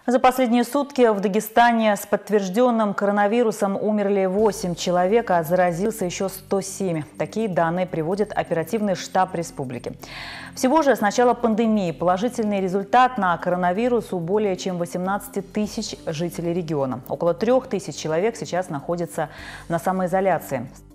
За последние сутки в Дагестане с подтвержденным коронавирусом умерли 8 человек, а заразился еще 107. Такие данные приводит оперативный штаб республики. Всего же с начала пандемии положительный результат на коронавирус у более чем 18 тысяч жителей региона. Около 3 тысяч человек сейчас находятся на самоизоляции.